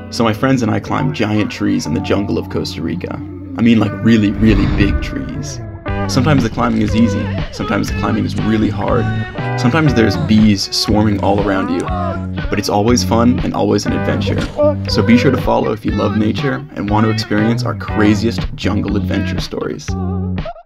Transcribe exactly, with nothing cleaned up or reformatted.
So my friends and I climb giant trees in the jungle of Costa Rica. I mean like really, really big trees. Sometimes the climbing is easy, sometimes the climbing is really hard. Sometimes there's bees swarming all around you. But it's always fun and always an adventure. So be sure to follow if you love nature and want to experience our craziest jungle adventure stories.